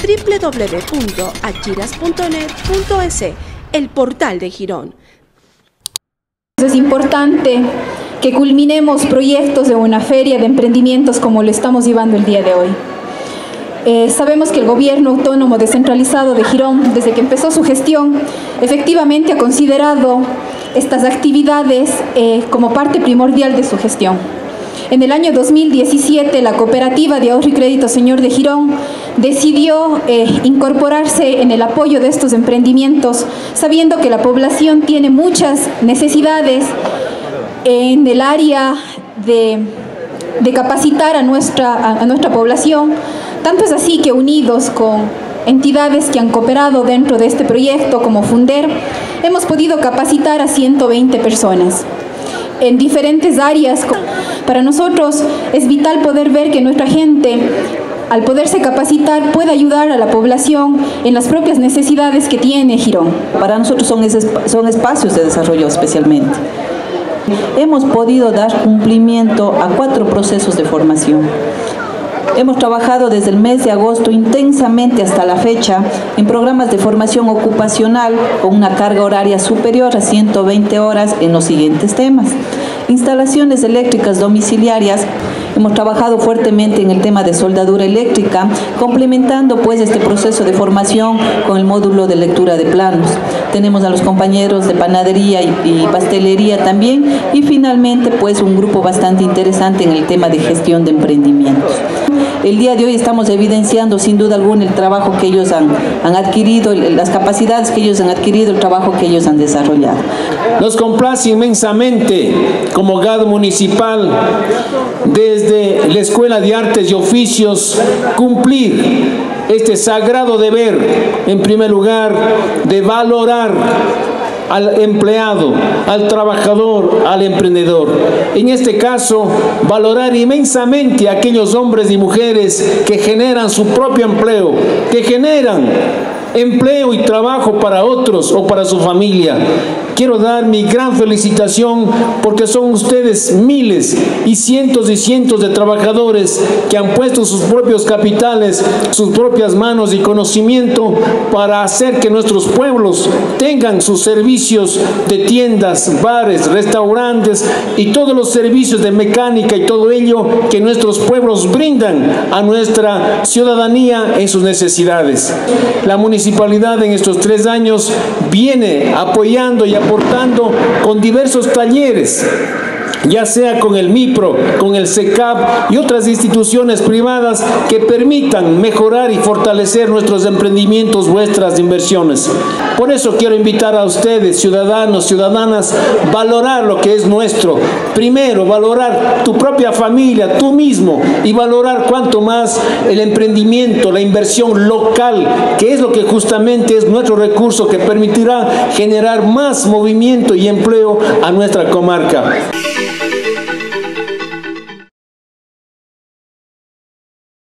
www.achiras.net.es, el portal de Girón. Es importante que culminemos proyectos de una feria de emprendimientos como lo estamos llevando el día de hoy. Sabemos que el Gobierno Autónomo Descentralizado de Girón, desde que empezó su gestión, efectivamente ha considerado estas actividades como parte primordial de su gestión. En el año 2017, la Cooperativa de Ahorro y Crédito Señor de Girón decidió incorporarse en el apoyo de estos emprendimientos, sabiendo que la población tiene muchas necesidades en el área de capacitar a nuestra población. Tanto es así que, unidos con entidades que han cooperado dentro de este proyecto, como Funder, hemos podido capacitar a 120 personas en diferentes áreas. Para nosotros es vital poder ver que nuestra gente, al poderse capacitar, puede ayudar a la población en las propias necesidades que tiene Girón. Para nosotros son espacios de desarrollo especialmente. Hemos podido dar cumplimiento a 4 procesos de formación. Hemos trabajado desde el mes de agosto intensamente hasta la fecha en programas de formación ocupacional con una carga horaria superior a 120 horas en los siguientes temas. Instalaciones eléctricas domiciliarias. Hemos trabajado fuertemente en el tema de soldadura eléctrica, complementando pues este proceso de formación con el módulo de lectura de planos. Tenemos a los compañeros de panadería y pastelería también, y finalmente pues un grupo bastante interesante en el tema de gestión de emprendimientos. El día de hoy estamos evidenciando sin duda alguna el trabajo que ellos han adquirido, las capacidades que ellos han adquirido, el trabajo que ellos han desarrollado. Nos complace inmensamente como GAD municipal, desde la Escuela de Artes y Oficios, cumplir este sagrado deber, en primer lugar, de valorar al empleado, al trabajador, al emprendedor. En este caso, valorar inmensamente a aquellos hombres y mujeres que generan su propio empleo, que generan empleo y trabajo para otros o para su familia. Quiero dar mi gran felicitación porque son ustedes miles y cientos de trabajadores que han puesto sus propios capitales, sus propias manos y conocimiento para hacer que nuestros pueblos tengan sus servicios de tiendas, bares, restaurantes y todos los servicios de mecánica y todo ello que nuestros pueblos brindan a nuestra ciudadanía en sus necesidades. La municipalidad en estos 3 años viene apoyando y aportando con diversos talleres, ya sea con el MIPRO, con el SECAP y otras instituciones privadas que permitan mejorar y fortalecer nuestros emprendimientos, vuestras inversiones. Por eso quiero invitar a ustedes, ciudadanos, ciudadanas, valorar lo que es nuestro. Primero, valorar tu propia familia, tú mismo, y valorar cuanto más el emprendimiento, la inversión local, que es lo que justamente es nuestro recurso que permitirá generar más movimiento y empleo a nuestra comarca.